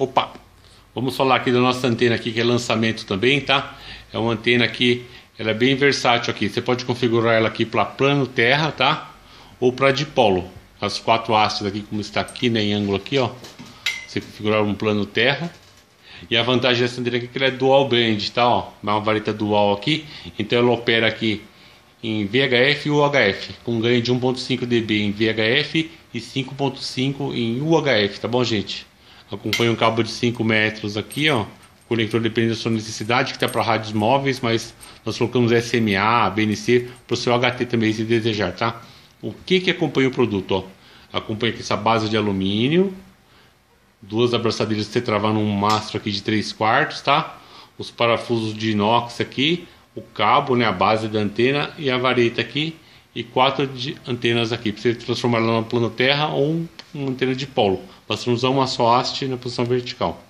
Opa! Vamos falar aqui da nossa antena aqui, que é lançamento também, tá? É uma antena aqui, ela é bem versátil aqui. Você pode configurar ela aqui para plano terra, tá? Ou para dipolo. As 4 hastes aqui, como está aqui, né, em ângulo aqui, ó. Você configurar um plano terra. E a vantagem dessa antena aqui é que ela é dual band, tá? Ó, uma vareta dual aqui. Então ela opera aqui em VHF e UHF, com ganho de 1.5 dB em VHF e 5.5 em UHF, tá bom, gente? Acompanha um cabo de 5 metros aqui, ó. Conector dependendo da sua necessidade, que tá para rádios móveis, mas nós colocamos SMA, BNC, para o seu HT também, se desejar, tá? O que acompanha o produto, ó? Acompanha aqui essa base de alumínio, 2 abraçadeiras para você travar num mastro aqui de 3/4, tá? Os parafusos de inox aqui, o cabo, né, a base da antena e a vareta aqui, e 4 antenas aqui, para você transformar ela no plano terra ou uma antena de polo. Nós vamos usar uma só haste na posição vertical.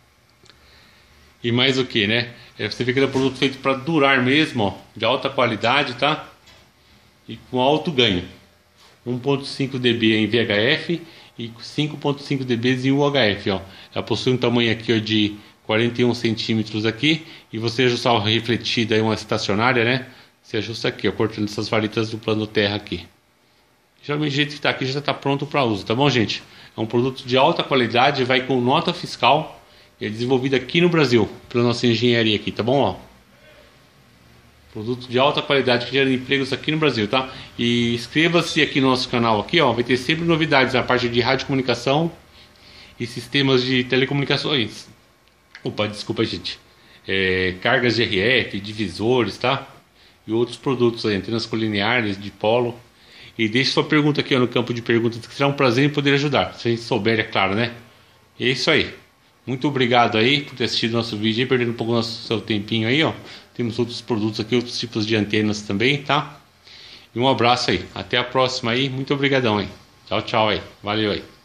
E mais o que, né? Você vê que é um produto feito para durar mesmo, ó, de alta qualidade, tá? E com alto ganho. 1.5 dB em VHF e 5.5 dB em UHF, ó. Ela possui um tamanho aqui, ó, de 41 centímetros aqui, e você ajustar o refletido aí, uma estacionária, né? Você ajusta aqui, ó, cortando essas varetas do plano terra aqui. Geralmente o jeito que está aqui já está pronto para uso, tá bom, gente? É um produto de alta qualidade, vai com nota fiscal, é desenvolvido aqui no Brasil, pela nossa engenharia aqui, tá bom, ó? Produto de alta qualidade que gera empregos aqui no Brasil, tá? E inscreva-se aqui no nosso canal aqui, ó, vai ter sempre novidades na parte de radiocomunicação e sistemas de telecomunicações. Opa, desculpa, gente. Cargas de RF, divisores, tá? E outros produtos aí, antenas colineares, de polo. E deixe sua pergunta aqui, ó, no campo de perguntas, que será um prazer em poder ajudar, se a gente souber, é claro, né? E é isso aí. Muito obrigado aí por ter assistido nosso vídeo aí, perdendo um pouco do seu tempinho aí, ó. Temos outros produtos aqui, outros tipos de antenas também, tá? E um abraço aí. Até a próxima aí. Muito obrigadão aí. Tchau, tchau aí. Valeu aí.